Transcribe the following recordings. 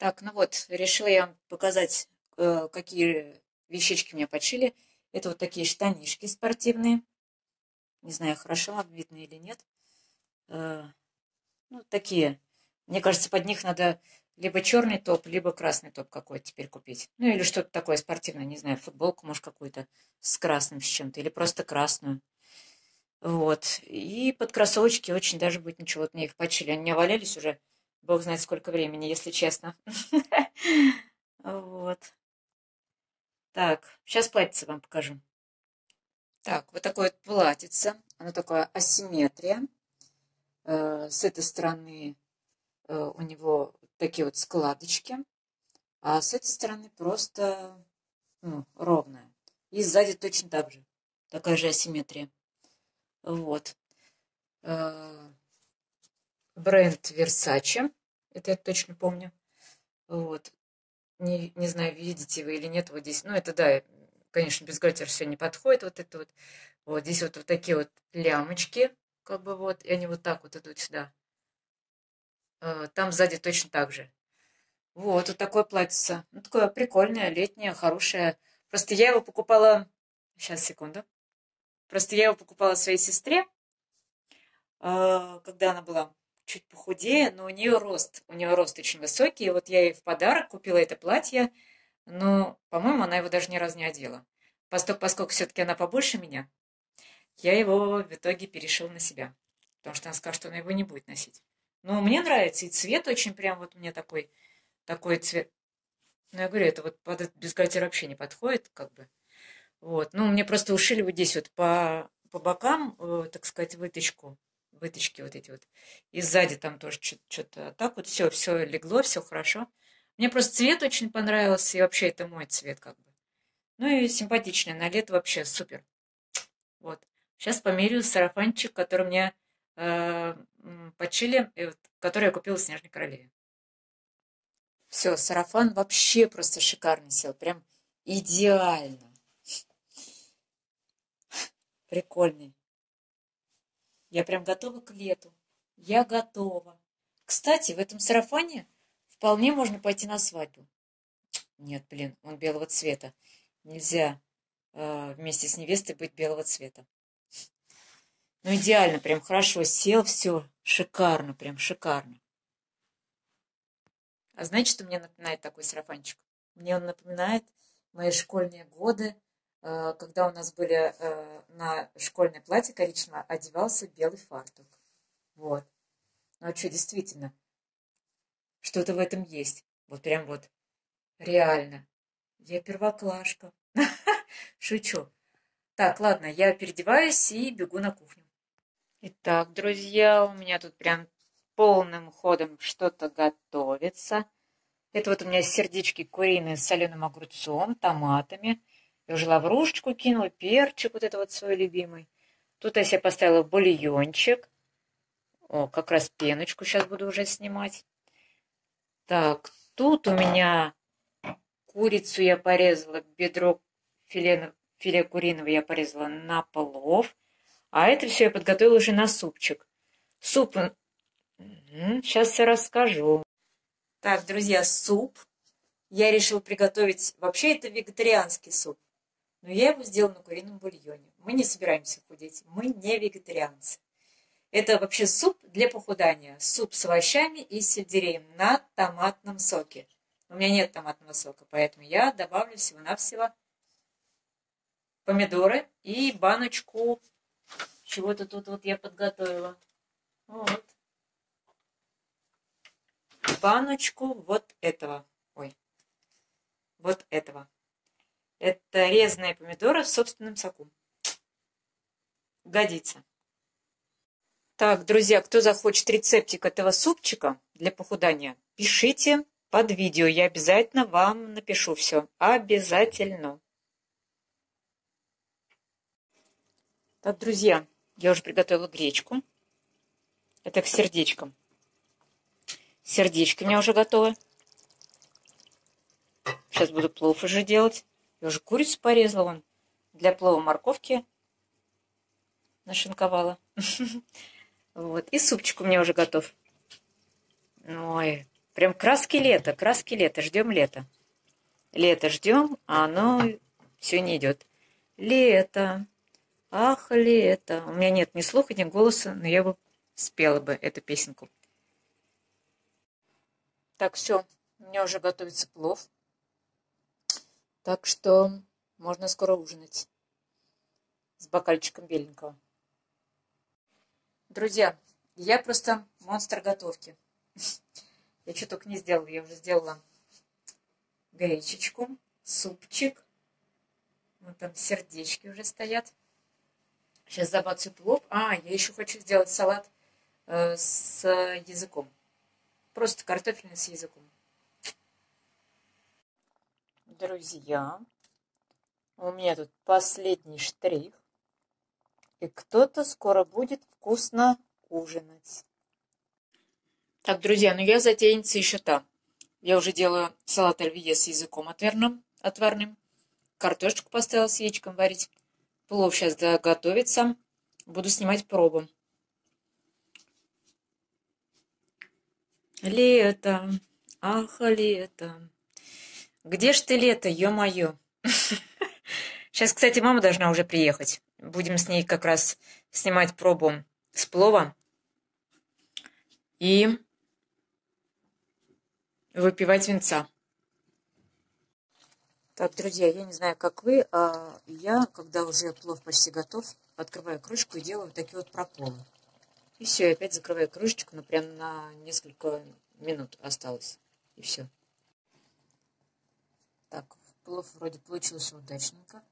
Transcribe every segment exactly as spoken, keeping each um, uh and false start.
Так, ну вот, решила я вам показать, э, какие вещички мне подшили. Это вот такие штанишки спортивные. Не знаю, хорошо вам видно или нет. Э, ну, такие. Мне кажется, под них надо либо черный топ, либо красный топ какой-то теперь купить. Ну, или что-то такое спортивное, не знаю, футболку, может, какую-то с красным, с чем-то, или просто красную. Вот. И под кроссовочки очень даже будет ничего. Вот мне их подшили. Они у меня валялись уже, бог знает сколько времени, если честно. Вот. Так, сейчас платьице вам покажу. Так, вот такое вот платьице. Оно такое асимметрия. Э, с этой стороны э, у него такие вот складочки, а с этой стороны просто ну, ровная. И сзади точно так же. Такая же асимметрия. Вот. Э, бренд Versace. Это я точно помню. Вот. Не, не знаю, видите вы или нет, вот здесь, ну, это, да, конечно, бюстгальтер все не подходит, вот это вот, вот здесь вот, вот такие вот лямочки, как бы вот, и они вот так вот идут сюда. Э, Там сзади точно так же. Вот, вот такое платьице, ну, такое прикольное, летнее, хорошее. Просто я его покупала, сейчас, секунду, просто я его покупала своей сестре, э, когда она была чуть похудее, но у нее рост, у нее рост очень высокий, и вот я ей в подарок купила это платье. Но, по-моему, она его даже ни разу не одела. Поскольку, поскольку все-таки она побольше меня, я его в итоге перешил на себя. Потому что она сказала, что она его не будет носить. Но мне нравится, и цвет очень прям вот мне такой, такой цвет. Ну, я говорю, это вот под этот бюстгальтер вообще не подходит, как бы. Вот. Ну, мне просто ушили вот здесь вот по, по бокам, э, так сказать, выточку. Выточки вот эти вот. И сзади там тоже что-то так вот все, все легло, все хорошо. Мне просто цвет очень понравился, и вообще это мой цвет, как бы. Ну и симпатичный, на лето вообще супер. Вот. Сейчас померяю сарафанчик, который мне э, м, подшили, и вот, который я купила в Снежной Королеве. Все, сарафан вообще просто шикарно сел, прям идеально, прикольный. Я прям готова к лету. Я готова. Кстати, в этом сарафане вполне можно пойти на свадьбу. Нет, блин, он белого цвета. Нельзя э, вместе с невестой быть белого цвета. Ну, идеально, прям хорошо сел, все шикарно, прям шикарно. А знаете, что мне напоминает такой сарафанчик? Мне он напоминает мои школьные годы, э, когда у нас были э, на школьное платье коричневое одевался белый фартук. Вот. Ну, а что, действительно, что-то в этом есть. Вот прям вот реально. Я первоклашка. Шучу. Так, ладно, я переодеваюсь и бегу на кухню. Итак, друзья, у меня тут прям полным ходом что-то готовится. Это вот у меня сердечки куриные с соленым огурцом, томатами. Я уже лаврушечку кинула, перчик вот это вот свой любимый. Тут я себе поставила бульончик. О, как раз пеночку сейчас буду уже снимать. Так, тут у меня курицу я порезала, бедро филе, филе куриного я порезала на плов. А это все я подготовила уже на супчик. Суп, сейчас все расскажу. Так, друзья, суп. Я решила приготовить, вообще это вегетарианский суп, но я его сделала на курином бульоне. Мы не собираемся худеть, мы не вегетарианцы. Это вообще суп для похудания. Суп с овощами и сельдереем на томатном соке. У меня нет томатного сока, поэтому я добавлю всего-навсего помидоры и баночку чего-то тут вот я подготовила. Вот. Баночку вот этого. Ой. Вот этого. Это резаные помидоры в собственном соку. Годится. Так, друзья, кто захочет рецептик этого супчика для похудания, пишите под видео. Я обязательно вам напишу все. Обязательно. Так, друзья, я уже приготовила гречку. Это к сердечкам. Сердечки у меня уже готовы. Сейчас буду плов уже делать. Я уже курицу порезала. Вон. Для плова морковки нашинковала. Вот. И супчик у меня уже готов. Ой, Прям краски лета, краски лета. Ждем лета. Лето ждем, а оно все не идет. Лето. Ах, лето. У меня нет ни слуха, ни голоса, но я бы спела бы эту песенку. Так, все. У меня уже готовится плов. Так что можно скоро ужинать. С бокальчиком беленького. Друзья, я просто монстр готовки. Я что только не сделала. Я уже сделала гречечку, супчик. Вот там сердечки уже стоят. Сейчас забацаю плов. А, я еще хочу сделать салат э, с языком. Просто картофельный с языком. Друзья, у меня тут последний штрих. И кто-то скоро будет вкусно ужинать. Так, друзья, ну я затейница еще там. Я уже делаю салат оливье с языком отварным. отварным. Картошечку поставила с яичком варить. Плов сейчас готовится. Буду снимать пробу. Лето. Ах, лето. Где ж ты, лето, ё-моё? Сейчас, кстати, мама должна уже приехать. Будем с ней как раз снимать пробу с плова. И выпивать винца. Так, друзья, я не знаю, как вы, а я, когда уже плов почти готов, открываю крышку и делаю такие вот проколы. И все, и опять закрываю крышечку, но прям на несколько минут осталось. И все. Так, плов вроде получился удачненько.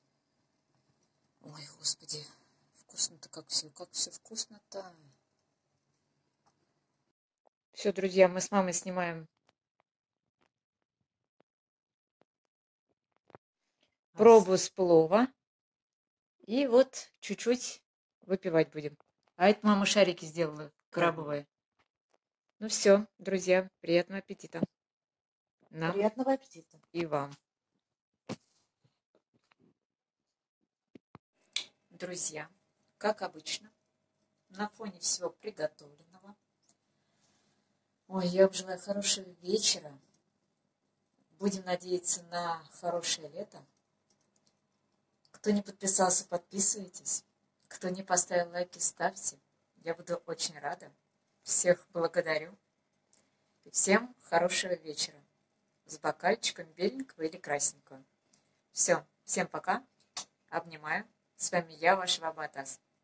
Ой, господи, вкусно-то как все, как все вкусно-то. Все, друзья, мы с мамой снимаем пробу с плова. И вот чуть-чуть выпивать будем. А это мама шарики сделала, крабовые. Ну все, друзья, приятного аппетита. Нам Приятного аппетита. И вам. Друзья, как обычно, на фоне всего приготовленного. Ой, я вам желаю хорошего вечера. Будем надеяться на хорошее лето. Кто не подписался, подписывайтесь. Кто не поставил лайки, ставьте. Я буду очень рада. Всех благодарю. И всем хорошего вечера. С бокальчиком беленького или красненького. Все. Всем пока. Обнимаю. С вами я, ваша Баба Атас.